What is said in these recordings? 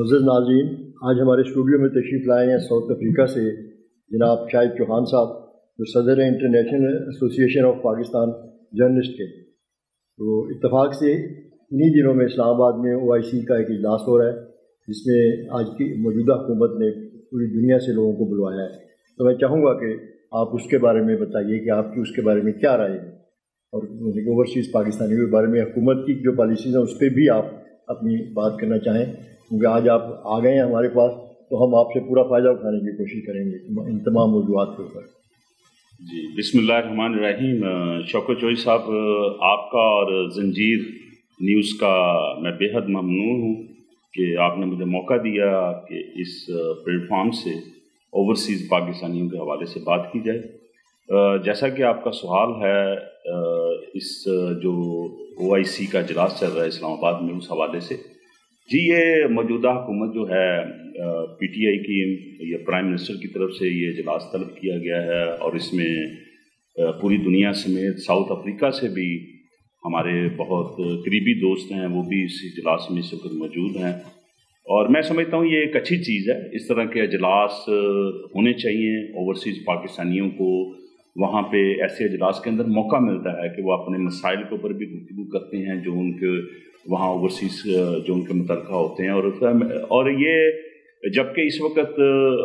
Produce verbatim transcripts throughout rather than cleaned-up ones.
معزز ناظرین، آج ہمارے اسٹوڈیو میں تشریف لائے ہیں ساؤتھ افریقہ سے جناب شاہد چوہان صاحب، جو صدر ہیں international association of Pakistan journalist کے۔ تو اتفاق سے انہی دنوں میں اسلام آباد میں او آئی سی کا ایک اجلاس ہو رہا ہے، جس میں آج کی موجودہ حکومت نے پوری دنیا سے لوگوں کو بلوایا ہے۔ تو میں چاہوں گا کہ آپ اس کے بارے میں بتائیے کہ آپ کی اس کے بارے میں کیا رائے ہے، اور اوورسیز پاکستانیوں کے بارے میں حکومت کی جو پالیسیز ہیں اس پہ بھی آپ اپنی بات کرنا چاہیں، کیونکہ آج آپ آ گئے ہیں ہمارے پاس تو ہم آپ سے پورا فائدہ اٹھانے کی کوشش کریں گے ان تمام موضوعات کے اوپر۔ جی بسم اللہ الرحمن الرحیم۔ شوکت جوئی صاحب، آپ کا اور زنجیر نیوز کا میں بے حد ممنون ہوں کہ آپ نے مجھے موقع دیا کہ اس پلیٹ فارم سے اوورسیز پاکستانیوں کے حوالے سے بات کی جائے۔ جیسا کہ آپ کا سوال ہے، اس جو او آئی سی کا اجلاس چل رہا ہے اسلام آباد میں، اس حوالے سے جی یہ موجودہ حکومت جو ہے پی ٹی آئی کی یا پرائم منسٹر کی طرف سے یہ اجلاس طلب کیا گیا ہے، اور اس میں پوری دنیا سمیت ساؤتھ افریقہ سے بھی ہمارے بہت قریبی دوست ہیں، وہ بھی اس اجلاس میں اس وقت موجود ہیں، اور میں سمجھتا ہوں یہ ایک اچھی چیز ہے۔ اس طرح کے اجلاس ہونے چاہیے۔ اوورسیز پاکستانیوں کو وہاں پہ ایسے اجلاس کے اندر موقع ملتا ہے کہ وہ اپنے مسائل کے اوپر بھی گفتگو کرتے ہیں جو ان کے وہاں اوورسیز جو ان کے متعلقہ ہوتے ہیں، اور اور یہ جبکہ اس وقت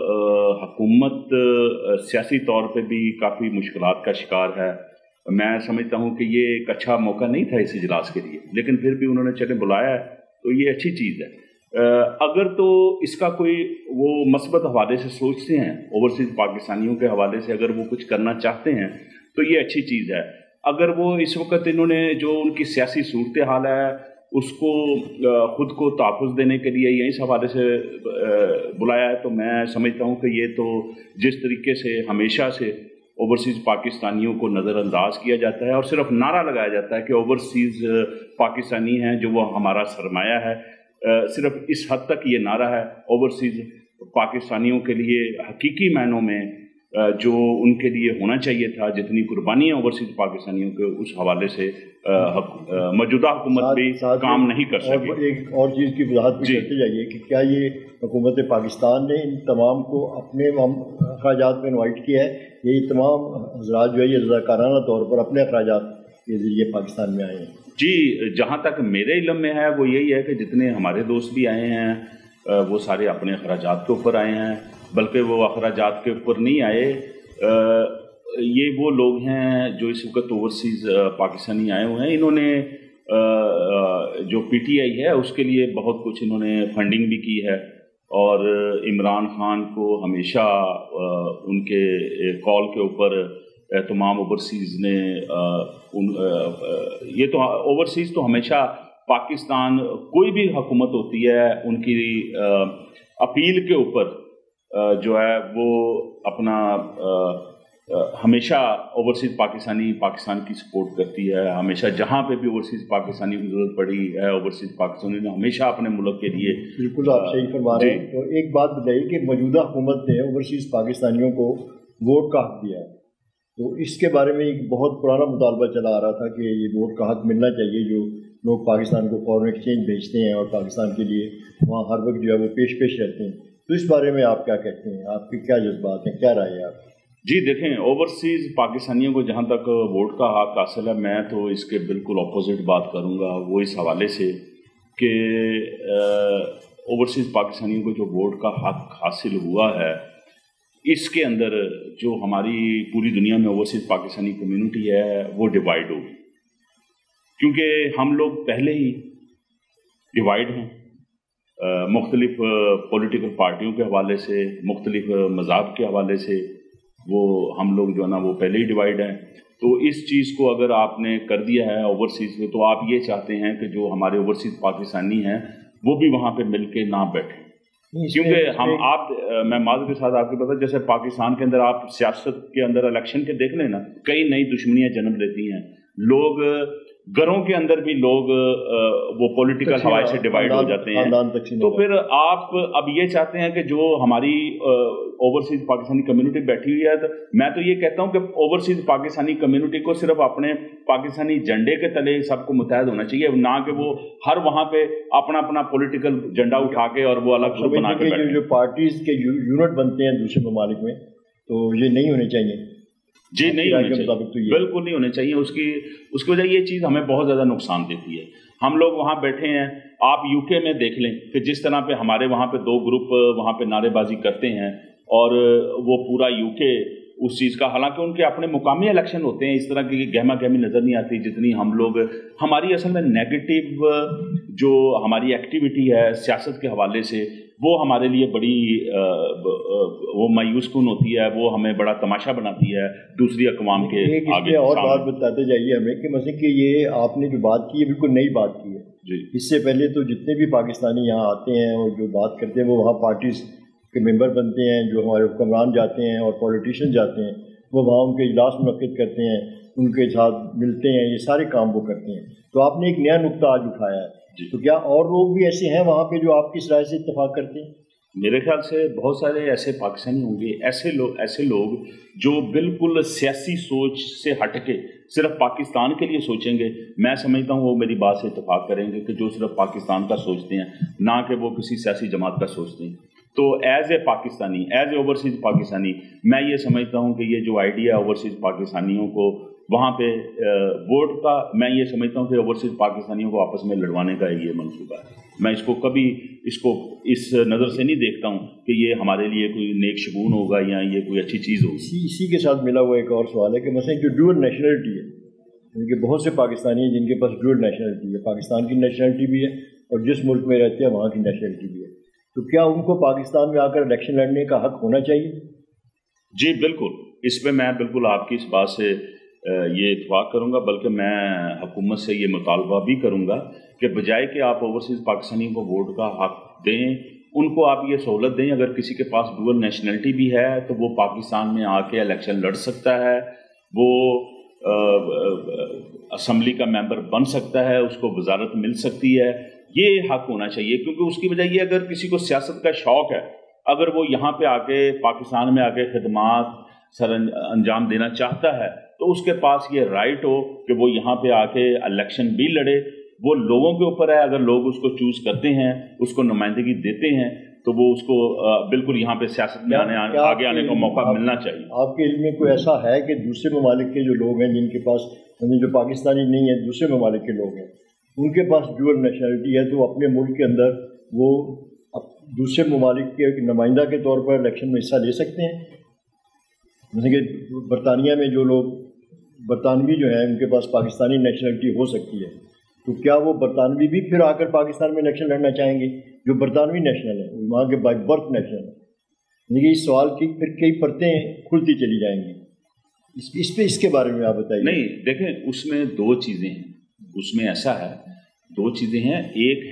حکومت سیاسی طور پہ بھی کافی مشکلات کا شکار ہے، میں سمجھتا ہوں کہ یہ ایک اچھا موقع نہیں تھا اس اجلاس کے لیے، لیکن پھر بھی انہوں نے چلے بلایا ہے تو یہ اچھی چیز ہے۔ اگر تو اس کا کوئی وہ مثبت حوالے سے سوچتے ہیں، اوورسیز پاکستانیوں کے حوالے سے اگر وہ کچھ کرنا چاہتے ہیں تو یہ اچھی چیز ہے۔ اگر وہ اس وقت انہوں نے جو ان کی سیاسی صورتحال ہے اس کو خود کو تحفظ دینے کے لیے یا اس حوالے سے بلایا ہے، تو میں سمجھتا ہوں کہ یہ تو جس طریقے سے ہمیشہ سے اوورسیز پاکستانیوں کو نظر انداز کیا جاتا ہے اور صرف نعرہ لگایا جاتا ہے کہ اوورسیز پاکستانی ہیں جو وہ ہمارا سرمایہ ہے، صرف اس حد تک یہ نعرہ ہے۔ اوورسیز پاکستانیوں کے لیے حقیقی معنوں میں جو ان کے لیے ہونا چاہیے تھا، جتنی قربانیاں اوورسیز پاکستانیوں کے، اس حوالے سے موجودہ حکومت بھی کام نہیں کر سکی۔ ایک اور چیز کی وضاحت بھی کرتے جائیے کہ کیا یہ حکومت پاکستان نے ان تمام کو اپنے اخراجات میں انوائٹ کیا ہے، یہ تمام حضرات جو ہے یہ رضاکارانہ طور پر اپنے اخراجات کے ذریعے پاکستان میں آئے ہیں؟ جی جہاں تک میرے علم میں ہے وہ یہی ہے کہ جتنے ہمارے دوست بھی آئے ہیں وہ سارے اپنے اخراجات کے اوپر آئے ہیں، بلکہ وہ اخراجات کے اوپر نہیں آئے، یہ وہ لوگ ہیں جو اس وقت اوورسیز پاکستانی آئے ہوئے ہیں۔ انہوں نے جو پی ٹی آئی ہے اس کے لیے بہت کچھ انہوں نے فنڈنگ بھی کی ہے، اور عمران خان کو ہمیشہ ان کے کال کے اوپر تمام اوورسیز نے یہ تو اوورسیز تو ہمیشہ پاکستان کوئی بھی حکومت ہوتی ہے ان کی اپیل کے اوپر جو ہے وہ اپنا ہمیشہ اوورسیز پاکستانی پاکستان کی سپورٹ کرتی ہے۔ ہمیشہ جہاں پہ بھی اوورسیز پاکستانی کی ضرورت پڑی ہے، اوورسیز پاکستانی نے ہمیشہ اپنے ملک کے لیے۔ بالکل آپ صحیح فرما رہے ہیں۔ تو ایک بات بتائیے کہ موجودہ حکومت نے اوورسیز پاکستانیوں کو ووٹ کا حق دیا ہے، تو اس کے بارے میں ایک بہت پرانا مطالبہ چلا آ رہا تھا کہ یہ ووٹ کا حق ملنا چاہیے، جو لوگ پاکستان کو فارن ایکسچینج بھیجتے ہیں اور پاکستان کے لیے وہاں ہر وقت جو ہے وہ پیش پیش رہتے ہیں، تو اس بارے میں آپ کیا کہتے ہیں؟ آپ کے کیا جذبات ہیں، کیا رائے ہے آپ؟ جی دیکھیں، اوورسیز پاکستانیوں کو جہاں تک ووٹ کا حق حاصل ہے، میں تو اس کے بالکل اپوزٹ بات کروں گا، وہ اس حوالے سے کہ اوورسیز پاکستانیوں کو جو ووٹ کا حق حاصل ہوا ہے، اس کے اندر جو ہماری پوری دنیا میں اوورسیز پاکستانی کمیونٹی ہے وہ ڈیوائیڈ ہوگی، کیونکہ ہم لوگ پہلے ہی ڈیوائیڈ ہیں مختلف پولیٹیکل پارٹیوں کے حوالے سے، مختلف مذاہب کے حوالے سے، وہ ہم لوگ جو ہے نا وہ پہلے ہی ڈیوائیڈ ہیں۔ تو اس چیز کو اگر آپ نے کر دیا ہے اوورسیز میں، تو آپ یہ چاہتے ہیں کہ جو ہمارے اوورسیز پاکستانی ہیں وہ بھی وہاں پہ مل کے نہ بیٹھیں، کیونکہ ہم آپ میں معذرت کے ساتھ آپ کو پتا، جیسے پاکستان کے اندر آپ سیاست کے اندر الیکشن کے دیکھ لیں نا، کئی نئی دشمنیاں جنم لیتی ہیں، لوگ घरों के अंदर भी लोग वो पॉलिटिकल हवाए से डिवाइड हो जाते हैं। तो फिर आप अब ये चाहते हैं कि जो हमारी ओवरसीज पाकिस्तानी कम्युनिटी बैठी हुई है, तो मैं तो ये कहता हूँ कि ओवरसीज पाकिस्तानी कम्युनिटी को सिर्फ अपने पाकिस्तानी झंडे के तले सबको मुतहद होना चाहिए, ना कि वो हर वहाँ पे अपना अपना पॉलिटिकल झंडा उठा के और वो अलग ग्रुप बना के जो पार्टीज के यूनिट बनते हैं दूसरे ममालिक में, तो ये नहीं होने चाहिए। जी नहीं होने चाहिए, तो बिल्कुल नहीं होने चाहिए। उसकी उसकी वजह ये चीज़ हमें बहुत ज़्यादा नुकसान देती है। हम लोग वहाँ बैठे हैं, आप यूके में देख लें कि जिस तरह पे हमारे वहाँ पे दो ग्रुप वहाँ पे नारेबाजी करते हैं और वो पूरा यूके उस चीज़ का, हालांकि उनके अपने मुकामी इलेक्शन होते हैं, इस तरह की गहमा गहमी नज़र नहीं आती जितनी हम लोग, हमारी असल में नेगेटिव जो हमारी एक्टिविटी है सियासत के हवाले से, वो हमारे लिए बड़ी वो मायूस कुन होती है, वो हमें बड़ा तमाशा बनाती है दूसरी अक़वाम के आगे। और बात बताते जाइए हमें कि मतलब कि ये आपने जो बात की है बिल्कुल नई बात की है जी। इससे पहले तो जितने भी पाकिस्तानी यहाँ आते हैं और जो बात करते हैं वो वहाँ पार्टीज़ के मेंबर बनते हैं, जो हमारे हुक्मरान जाते हैं और पॉलिटिशियन जाते हैं, वो वहाँ उनके इजलास मुनक़्क़िद करते हैं, उनके साथ मिलते हैं, ये सारे काम वो करते हैं। तो आपने एक नया नुक्ता आज उठाया है, तो क्या और लोग भी ऐसे हैं वहाँ पे जो आपकी राय से इत्तेफाक करते हैं? मेरे ख्याल से बहुत सारे ऐसे पाकिस्तानी होंगे, ऐसे लोग ऐसे लोग जो बिल्कुल सियासी सोच से हट के सिर्फ पाकिस्तान के लिए सोचेंगे। मैं समझता हूँ वो मेरी बात से इत्तेफाक करेंगे कि जो सिर्फ पाकिस्तान का सोचते हैं, ना कि वो किसी सियासी जमात का सोचते हैं। तो as a Pakistani, as a overseas Pakistani, मैं ये समझता हूँ कि ये जो आइडिया ओवरसीज़ पाकिस्तानियों को वहाँ पे वोट का, मैं ये समझता हूँ कि ओवरसीज़ पाकिस्तानियों को आपस में लड़वाने का ये मंसूबा है। मैं इसको कभी इसको इस नज़र से नहीं देखता हूँ कि ये हमारे लिए कोई नेक शगुन होगा या ये कोई अच्छी चीज़ होगी। इसी इसी के साथ मिला हुआ एक और सवाल है कि मसलन जो ड्यूअल नेशनलिटी है, क्योंकि बहुत से पाकिस्तानी हैं जिनके पास ड्यूअल नेशनलिटी है, पाकिस्तान की नेशनलिटी भी है और जिस मुल्क में रहते हैं वहाँ की नेशनलिटी भी है, तो क्या उनको पाकिस्तान में आकर इलेक्शन लड़ने का हक़ होना चाहिए? जी बिल्कुल, इस पर मैं बिल्कुल आपकी इस बात से ये इत्तेफाक करूँगा, बल्कि मैं हुकूमत से ये मुतालबा भी करूँगा कि बजाय कि आप ओवरसीज़ पाकिस्तानियों को वोट का हक़ दें, उनको आप ये सहूलत दें, अगर किसी के पास डुअल नेशनलिटी भी है तो वो पाकिस्तान में आके इलेक्शन लड़ सकता है, वो असम्बली का मेंबर बन सकता है, उसको वजारत मिल सकती है। ये हक़ होना चाहिए, क्योंकि उसकी वजह ये, अगर किसी को सियासत का शौक़ है, अगर वो यहाँ पे आके पाकिस्तान में आके खिदमात सर अंजाम देना चाहता है, तो उसके पास ये राइट हो कि वो यहाँ पे आके इलेक्शन भी लड़े। वो लोगों के ऊपर है, अगर लोग उसको चूज़ करते हैं, उसको नुमाइंदगी देते हैं, तो वो उसको बिल्कुल यहाँ पे सियासत में आने आने आगे आने का मौका आप, मिलना चाहिए। आपके इल्म में कोई ऐसा है कि दूसरे ममालिक के जो लोग हैं, जिनके पास जो पाकिस्तानी नहीं है, दूसरे ममालिक के लोग हैं, उनके पास ड्यूअल नेशनलिटी है, तो अपने मुल्क के अंदर वो दूसरे ममालिक के नुमाइंदा के तौर पर इलेक्शन में हिस्सा ले सकते हैं? जैसे कि बरतानिया में जो लोग बरतानवी जो हैं उनके पास पाकिस्तानी नेशनलिटी हो सकती है, तो क्या वो बरतानवी भी फिर आकर पाकिस्तान में इलेक्शन लड़ना चाहेंगे जो बरतानवी नेशनल है, वहाँ के बाई बर्थ नेशनल है? देखिए इस सवाल की फिर कई परतें खुलती चली जाएंगी, इस इस पे इसके बारे में आप बताइए। नहीं, देखें उसमें दो चीज़ें हैं, उसमें ऐसा है, दो चीज़ें हैं। एक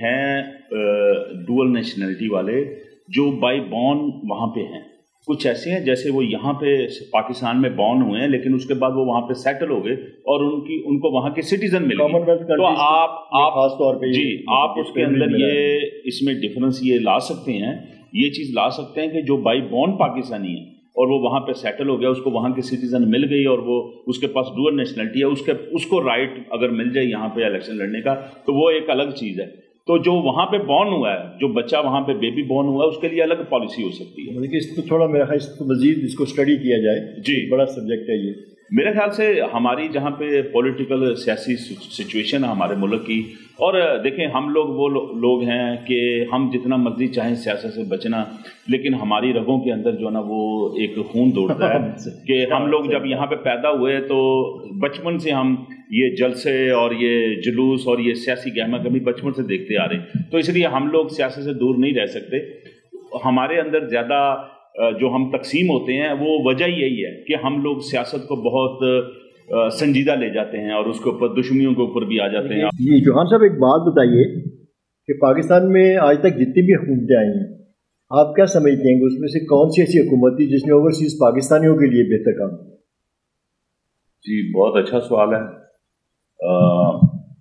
है डुअल नेशनलिटी वाले जो बाई बॉर्न वहाँ पे हैं, कुछ ऐसे हैं जैसे वो यहाँ पे पाकिस्तान में बॉर्न हुए हैं, लेकिन उसके बाद वो वहाँ पे सेटल हो गए और उनकी उनको वहाँ के सिटीजन मिल गए। तो आप आप खास तौर पे जी आप उसके अंदर ये इसमें डिफरेंस ये ला सकते हैं, ये चीज़ ला सकते हैं कि जो बाई बॉर्न पाकिस्तानी है और वो वहाँ पे सेटल हो गया, उसको वहाँ के सिटीजन मिल गई और वो उसके पास डुअल नेशनलिटी है, उसके उसको राइट अगर मिल जाए यहाँ पे इलेक्शन लड़ने का, तो वो एक अलग चीज़ है। तो जो वहाँ पे बॉर्न हुआ है, जो बच्चा वहाँ पे बेबी बॉर्न हुआ है, उसके लिए अलग पॉलिसी हो सकती है। देखिए इसको थोड़ा मेरा ख्याल इसको मजीद इसको स्टडी किया जाए, जी बड़ा सब्जेक्ट है ये। मेरे ख्याल से हमारी जहाँ पे पॉलिटिकल सियासी सिचुएशन है हमारे मुल्क की, और देखें हम लोग वो लो, लोग हैं कि हम जितना मर्जी चाहें सियासत से बचना, लेकिन हमारी रगों के अंदर जो है ना वो एक खून दौड़ता है कि हम लोग जब यहाँ पे पैदा हुए तो बचपन से हम ये जलसे और ये जुलूस और ये सियासी गहमा गहमी बचपन से देखते आ रहे हैं, तो इसलिए हम लोग सियासत से दूर नहीं रह सकते। हमारे अंदर ज़्यादा जो हम तकसीम होते हैं वो वजह यही है कि हम लोग सियासत को बहुत संजीदा ले जाते हैं और उसके ऊपर दुश्मनियों के ऊपर भी आ जाते हैं। जी चौहान साहब, एक बात बताइए कि पाकिस्तान में आज तक जितनी भी हुकूमतें आई हैं, आप क्या समझते हैं कि उसमें से कौन सी ऐसी हुकूमत थी जिसने ओवरसीज़ पाकिस्तानियों के लिए बेहतर काम किया? जी बहुत अच्छा सवाल है। आ,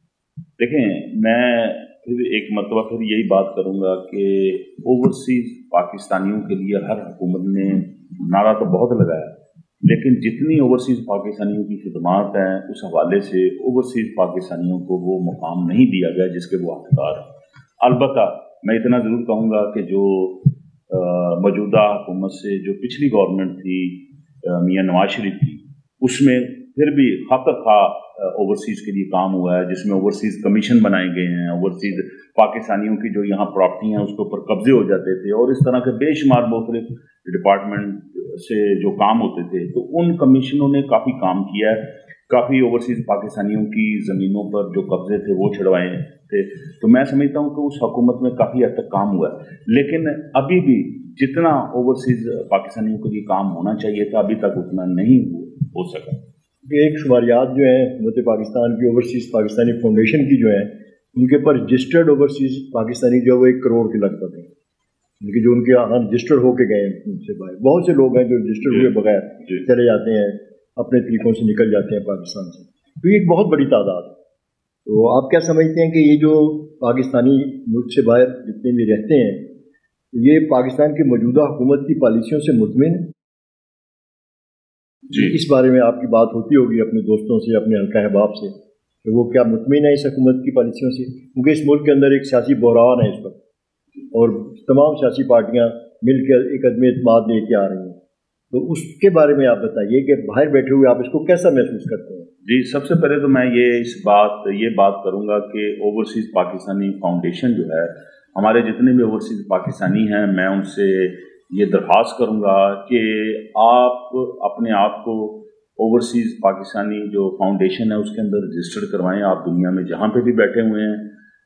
دیکھیں میں پھر ایک مرتبہ پھر یہی بات کروں گا کہ اوورسیز پاکستانیوں کے لیے ہر حکومت نے نعرہ تو بہت لگایا، لیکن جتنی اوورسیز پاکستانیوں کی خدمات ہیں اس حوالے سے اوورسیز پاکستانیوں کو وہ مقام نہیں دیا گیا جس کے وہ حقدار ہیں۔ البتہ میں اتنا ضرور کہوں گا کہ جو موجودہ حکومت سے جو پچھلی گورنمنٹ تھی میاں نواز شریف کی، اس میں پھر بھی خاطر خواہ اوورسیز کے لیے کام ہوا ہے، جس میں اوورسیز کمیشن بنائے گئے ہیں، اوورسیز پاکستانیوں کی جو یہاں پراپرٹی ہیں اس کے اوپر قبضے ہو جاتے تھے، اور اس طرح کے بے شمار مختلف ڈپارٹمنٹ سے جو کام ہوتے تھے، تو ان کمیشنوں نے کافی کام کیا ہے، کافی اوورسیز پاکستانیوں کی زمینوں پر جو قبضے تھے وہ چھڑوائے تھے۔ تو میں سمجھتا ہوں کہ اس حکومت میں کافی حد تک کام ہوا ہے، لیکن ابھی بھی جتنا اوورسیز پاکستانیوں کے لیے کام ہونا چاہیے تھا ابھی تک اتنا نہیں ہو سکا۔ ایک شماریات جو ہیں حکومت پاکستان کی اوورسیز پاکستانی فاؤنڈیشن کی جو ہیں ان کے پر رجسٹرڈ اوورسیز پاکستانی جو ہے وہ ایک کروڑ کے لگ بھگ ہیں، ان کی جو ان کے یہاں رجسٹر ہو کے گئے ہیں ان سے باہر۔ بہت سے لوگ ہیں جو رجسٹر ہوئے بغیر چلے جاتے ہیں، اپنے طریقوں سے نکل جاتے ہیں پاکستان سے، تو یہ ایک بہت بڑی تعداد ہے۔ تو آپ کیا سمجھتے ہیں کہ یہ جو پاکستانی ملک سے باہر جتنے بھی رہتے ہیں یہ پاکستان کی موجودہ حکومت کی پالیسیوں سے مطمئن ہیں؟ جی اس بارے میں آپ کی بات ہوتی ہوگی اپنے دوستوں سے، اپنے حلقہ احباب سے، کہ وہ کیا مطمئن ہے اس حکومت کی پالیسیوں سے؟ کیونکہ اس ملک کے اندر ایک سیاسی بحران ہے اس وقت اور تمام سیاسی پارٹیاں مل کر ایک عدم اعتماد لے کے آ رہی ہیں، تو اس کے بارے میں آپ بتائیے کہ باہر بیٹھے ہوئے آپ اس کو کیسا محسوس کرتے ہیں؟ جی، سب سے پہلے تو میں یہ اس بات یہ بات کروں گا کہ اوورسیز پاکستانی فاؤنڈیشن جو ہے، ہمارے جتنے بھی اوورسیز پاکستانی ہیں میں ان سے یہ درخواست کروں گا کہ آپ اپنے آپ کو اوورسیز پاکستانی جو فاؤنڈیشن ہے اس کے اندر رجسٹرڈ کروائیں۔ آپ دنیا میں جہاں پہ بھی بیٹھے ہوئے ہیں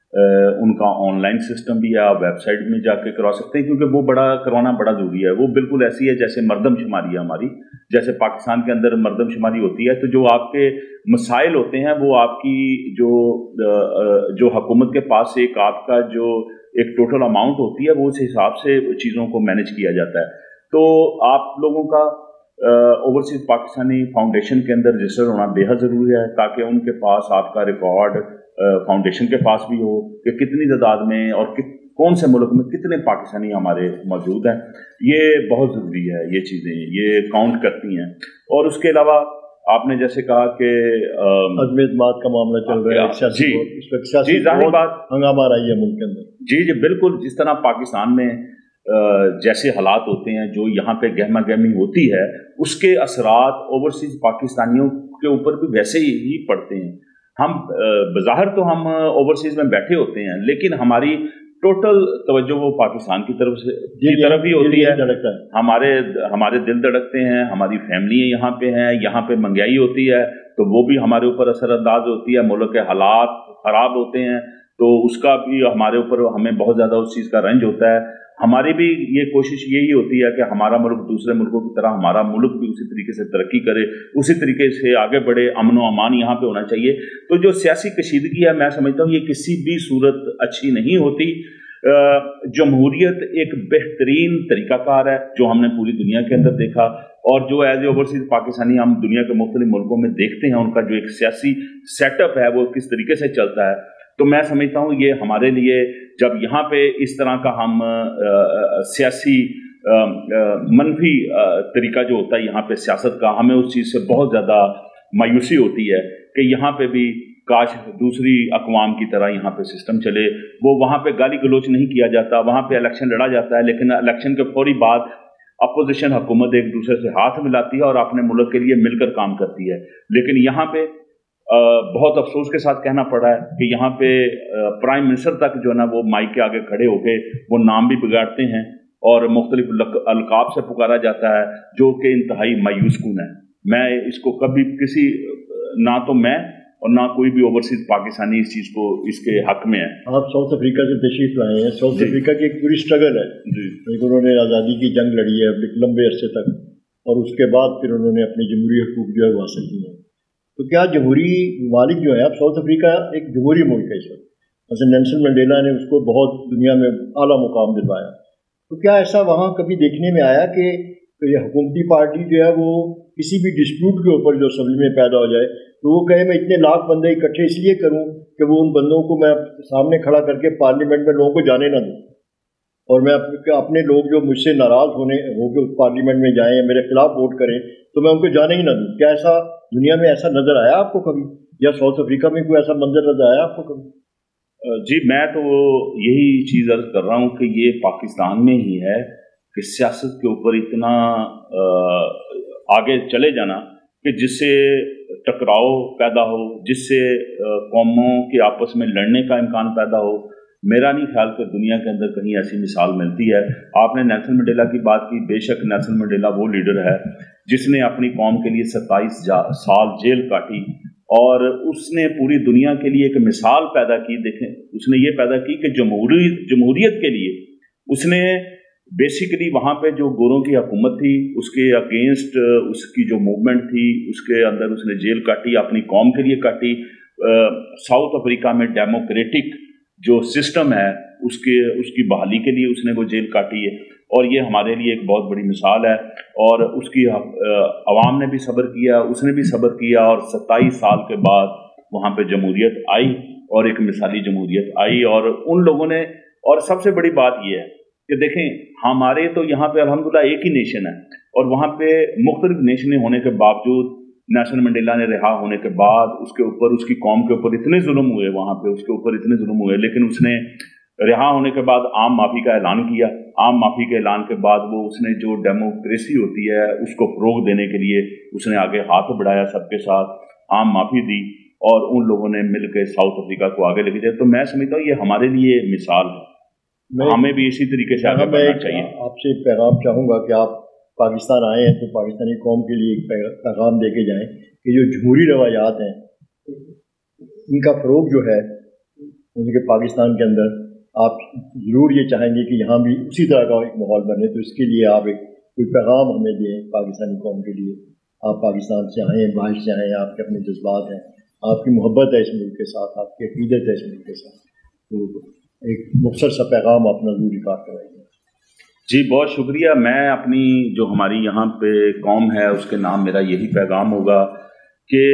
ان کا آن لائن سسٹم بھی ہے، آپ ویب سائٹ میں جا کے کروا سکتے ہیں، کیونکہ وہ بڑا کروانا بڑا ضروری ہے۔ وہ بالکل ایسی ہے جیسے مردم شماری ہے ہماری، جیسے پاکستان کے اندر مردم شماری ہوتی ہے، تو جو آپ کے مسائل ہوتے ہیں وہ آپ کی جو جو حکومت کے پاس ایک آپ کا جو ایک ٹوٹل اماؤنٹ ہوتی ہے وہ اس حساب سے چیزوں کو مینیج کیا جاتا ہے۔ تو آپ لوگوں کا اوورسیز پاکستانی فاؤنڈیشن کے اندر رجسٹر ہونا بے حد ضروری ہے، تاکہ ان کے پاس آپ کا ریکارڈ فاؤنڈیشن کے پاس بھی ہو کہ کتنی تعداد میں اور کون سے ملک میں کتنے پاکستانی ہمارے موجود ہیں۔ یہ بہت ضروری ہے، یہ چیزیں یہ کاؤنٹ کرتی ہیں۔ اور اس کے علاوہ آپ نے جیسے کہا کہ عدم اعتماد کا معاملہ چل رہا ہے، جی جی ظاہر بات ہنگامہ رہی ہے ملک کے اندر۔ جی جی بالکل، جس طرح پاکستان میں جیسے حالات ہوتے ہیں، جو یہاں پہ گہما گہمی ہوتی ہے، اس کے اثرات اوورسیز پاکستانیوں کے اوپر بھی ویسے ہی پڑتے ہیں۔ ہم بظاہر تو ہم اوورسیز میں بیٹھے ہوتے ہیں، لیکن ہماری ٹوٹل توجہ وہ پاکستان کی طرف سے کی طرف ہی ہوتی ہے۔ ہمارے ہمارے دل دھڑکتے ہیں، ہماری فیملی یہاں پہ ہیں، یہاں پہ مہنگائی ہوتی ہے تو وہ بھی ہمارے اوپر اثر انداز ہوتی ہے، ملک کے حالات خراب ہوتے ہیں تو اس کا بھی ہمارے اوپر ہمیں بہت زیادہ اس چیز کا رنج ہوتا ہے۔ ہماری بھی یہ کوشش یہی ہوتی ہے کہ ہمارا ملک دوسرے ملکوں کی طرح ہمارا ملک بھی اسی طریقے سے ترقی کرے، اسی طریقے سے آگے بڑھے، امن و امان یہاں پہ ہونا چاہیے۔ تو جو سیاسی کشیدگی ہے میں سمجھتا ہوں یہ کسی بھی صورت اچھی نہیں ہوتی۔ جمہوریت ایک بہترین طریقہ کار ہے جو ہم نے پوری دنیا کے اندر دیکھا، اور جو ایز اے اوورسیز پاکستانی ہم دنیا کے مختلف ملکوں میں دیکھتے ہیں ان کا جو ایک سیاسی سیٹ اپ ہے وہ کس طریقے سے چلتا ہے۔ تو میں سمجھتا ہوں یہ ہمارے لیے جب یہاں پہ اس طرح کا ہم سیاسی منفی طریقہ جو ہوتا ہے یہاں پہ سیاست کا، ہمیں اس چیز سے بہت زیادہ مایوسی ہوتی ہے کہ یہاں پہ بھی کاش دوسری اقوام کی طرح یہاں پہ سسٹم چلے۔ وہ وہاں پہ گالی گلوچ نہیں کیا جاتا، وہاں پہ الیکشن لڑا جاتا ہے، لیکن الیکشن کے فوری بعد اپوزیشن حکومت ایک دوسرے سے ہاتھ ملاتی ہے اور اپنے ملک کے لیے مل کر کام کرتی ہے۔ لیکن یہاں پہ بہت افسوس کے ساتھ کہنا پڑا ہے کہ یہاں پہ پرائم منسٹر تک جو ہے نا وہ مائک کے آگے کھڑے ہو کے وہ نام بھی بگاڑتے ہیں اور مختلف القاب سے پکارا جاتا ہے جو کہ انتہائی مایوس کن ہے۔ میں اس کو کبھی کسی نہ تو میں اور نہ کوئی بھی اوورسیز پاکستانی اس چیز کو اس کے حق میں ہے۔ آپ ساؤتھ افریقہ سے تشریف لائے ہیں، ساؤتھ افریقہ کی ایک پوری اسٹرگل ہے جی، انہوں نے آزادی کی جنگ لڑی ہے ایک لمبے عرصے تک، اور اس کے بعد پھر انہوں نے اپنی جمہوری حقوق جو ہے وہ حاصل کیے ہیں۔ تو کیا جمہوری ممالک جو ہیں، اب ساؤتھ افریقہ ایک جمہوری ملک ہے اس وقت، مثلا نیلسن منڈیلا نے اس کو بہت دنیا میں اعلیٰ مقام دلوایا، تو کیا ایسا وہاں کبھی دیکھنے میں آیا کہ یہ حکومتی پارٹی جو ہے وہ کسی بھی ڈسپیوٹ کے اوپر جو اسمبلی میں پیدا ہو جائے تو وہ کہے میں اتنے لاکھ بندے اکٹھے اس لیے کروں کہ وہ ان بندوں کو میں سامنے کھڑا کر کے پارلیمنٹ میں لوگوں کو جانے نہ دوں، اور میں اپنے لوگ جو مجھ سے ناراض ہونے ہو کے پارلیمنٹ میں جائیں یا میرے خلاف ووٹ کریں تو میں ان کو جانے ہی نہ دوں۔ کیا ایسا دنیا میں ایسا نظر آیا آپ کو کبھی، یا ساؤتھ افریقہ میں کوئی ایسا منظر نظر آیا آپ کو کبھی؟ جی میں تو یہی چیز عرض کر رہا ہوں کہ یہ پاکستان میں ہی ہے کہ سیاست کے اوپر اتنا آگے چلے جانا کہ جس سے ٹکراؤ پیدا ہو، جس سے قوموں کے آپس میں لڑنے کا امکان پیدا ہو۔ میرا نہیں خیال کہ دنیا کے اندر کہیں ایسی مثال ملتی ہے۔ آپ نے نیلسن منڈیلا کی بات کی، بے شک نیلسن منڈیلا وہ لیڈر ہے جس نے اپنی قوم کے لیے ستائیس سال جیل کاٹی، اور اس نے پوری دنیا کے لیے ایک مثال پیدا کی۔ دیکھیں اس نے یہ پیدا کی کہ جمہوری جمہوریت کے لیے اس نے بیسیکلی وہاں پہ جو گوروں کی حکومت تھی اس کے اگینسٹ اس کی جو موومنٹ تھی اس کے اندر اس نے جیل کاٹی، اپنی قوم کے لیے کاٹی۔ ساؤتھ افریقہ میں ڈیموکریٹک جو سسٹم ہے اس کے اس کی بحالی کے لیے اس نے وہ جیل کاٹی ہے، اور یہ ہمارے لیے ایک بہت بڑی مثال ہے۔ اور اس کی عوام نے بھی صبر کیا، اس نے بھی صبر کیا، اور ستائیس سال کے بعد وہاں پہ جمہوریت آئی اور ایک مثالی جمہوریت آئی۔ اور ان لوگوں نے، اور سب سے بڑی بات یہ ہے کہ دیکھیں ہمارے تو یہاں پہ الحمدللہ ایک ہی نیشن ہے، اور وہاں پہ مختلف نیشنیں ہونے کے باوجود نیلسن منڈیلا نے رہا ہونے کے بعد اس کے اوپر، اس کی قوم کے اوپر اتنے ظلم ہوئے، وہاں پہ اس کے اوپر اتنے ظلم ہوئے، لیکن اس نے رہا ہونے کے بعد عام معافی کا اعلان کیا۔ عام معافی کے اعلان کے بعد وہ اس نے جو ڈیموکریسی ہوتی ہے اس کو فروغ دینے کے لیے اس نے آگے ہاتھ بڑھایا، سب کے ساتھ عام معافی دی، اور ان لوگوں نے مل کے ساؤتھ افریقہ کو آگے لے کے جائے۔ تو میں سمجھتا ہوں یہ ہمارے لیے مثال ہے، ہمیں بھی اسی طریقے سے آگے بڑھنا چاہیے۔ آپ سے پیغام چاہوں گا کہ آپ پاکستان آئے ہیں تو پاکستانی قوم کے لیے ایک پیغام دے کے جائیں کہ جو جمہوری روایات ہیں ان کا فروغ جو ہے ان کے پاکستان کے اندر آپ ضرور یہ چاہیں گے کہ یہاں بھی اسی طرح کا ایک ماحول بنے، تو اس کے لیے آپ ایک کوئی پیغام ہمیں دیں پاکستانی قوم کے لیے۔ آپ پاکستان سے آئے ہیں، باہر سے آئے ہیں، آپ کے اپنے جذبات ہیں، آپ کی محبت ہے اس ملک کے ساتھ، آپ کی عقیدت ہے اس ملک کے ساتھ، تو ایک مختصر سا پیغام اپنا ضرور ریکارڈ کرائیں گے۔ جی بہت شکریہ۔ میں اپنی جو ہماری یہاں پہ قوم ہے اس کے نام میرا یہی پیغام ہوگا کہ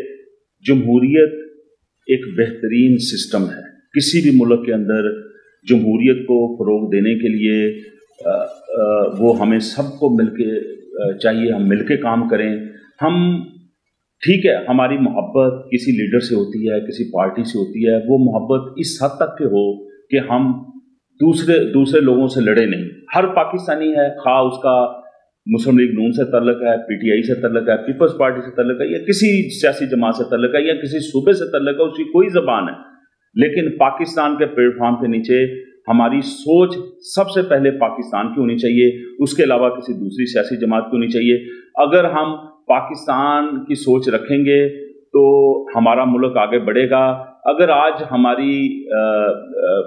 جمہوریت ایک بہترین سسٹم ہے۔ کسی بھی ملک کے اندر جمہوریت کو فروغ دینے کے لیے آ, آ, وہ ہمیں سب کو مل کے چاہیے، ہم مل کے کام کریں۔ ہم ٹھیک ہے ہماری محبت کسی لیڈر سے ہوتی ہے، کسی پارٹی سے ہوتی ہے، وہ محبت اس حد تک کہ ہو کہ ہم دوسرے دوسرے لوگوں سے لڑے نہیں۔ ہر پاکستانی ہے، خواہ اس کا مسلم لیگ نون سے تعلق ہے، پی ٹی آئی سے تعلق ہے، پیپلز پارٹی سے تعلق ہے، یا کسی سیاسی جماعت سے تعلق ہے، یا کسی صوبے سے تعلق ہے، اس کی کوئی زبان ہے، لیکن پاکستان کے پلیٹ فارم کے نیچے ہماری سوچ سب سے پہلے پاکستان کی ہونی چاہیے، اس کے علاوہ کسی دوسری سیاسی جماعت کی ہونی چاہیے۔ اگر ہم پاکستان کی سوچ رکھیں گے تو ہمارا ملک آگے بڑھے گا۔ اگر آج ہماری آ, آ,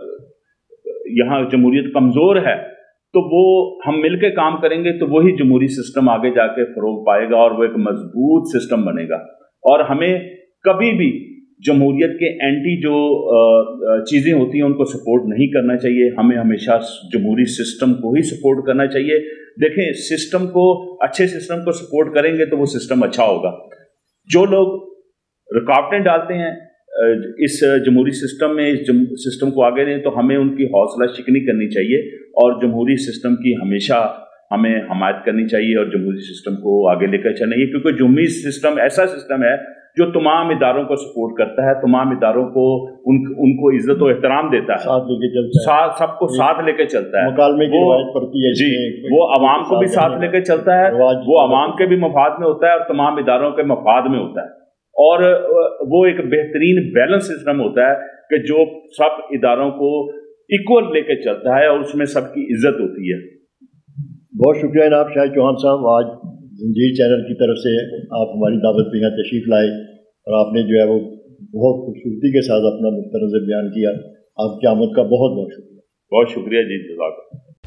یہاں جمہوریت کمزور ہے تو وہ ہم مل کے کام کریں گے تو وہی جمہوری سسٹم آگے جا کے فروغ پائے گا اور وہ ایک مضبوط سسٹم بنے گا۔ اور ہمیں کبھی بھی جمہوریت کے اینٹی جو چیزیں ہوتی ہیں ان کو سپورٹ نہیں کرنا چاہیے، ہمیں ہمیشہ جمہوری سسٹم کو ہی سپورٹ کرنا چاہیے۔ دیکھیں سسٹم کو، اچھے سسٹم کو سپورٹ کریں گے تو وہ سسٹم اچھا ہوگا۔ جو لوگ رکاوٹیں ڈالتے ہیں اس جمہوری سسٹم میں، اس سسٹم کو آگے دیں، تو ہمیں ان کی حوصلہ شکنی کرنی چاہیے اور جمہوری سسٹم کی ہمیشہ ہمیں حمایت کرنی چاہیے اور جمہوری سسٹم کو آگے لے کر چلنا چاہیے، کیونکہ جمہوری سسٹم ایسا سسٹم ہے جو تمام اداروں کو سپورٹ کرتا ہے، تمام اداروں کو ان ان کو عزت و احترام دیتا ہے، ساتھ لے کے چلتا ہے، ساتھ سب کو ساتھ لے کے چلتا ہے، مکالمے کی روایت پڑتی ہے جی، وہ عوام کو بھی ساتھ لے کے چلتا ہے، وہ عوام کے بھی مفاد میں ہوتا ہے اور تمام اداروں کے مفاد میں ہوتا ہے، اور وہ ایک بہترین بیلنس سسٹم ہوتا ہے کہ جو سب اداروں کو ایکول لے کے چلتا ہے اور اس میں سب کی عزت ہوتی ہے۔ بہت شکریہ جناب شاہد چوہان صاحب، آج زنجیر چینل کی طرف سے آپ ہماری دعوت پہ یہاں تشریف لائے اور آپ نے جو ہے وہ بہت خوبصورتی کے ساتھ اپنا نقطہ نظر بیان کیا۔ آپ کی آمد کا بہت بہت شکریہ۔ بہت شکریہ جی، جزاک اللہ۔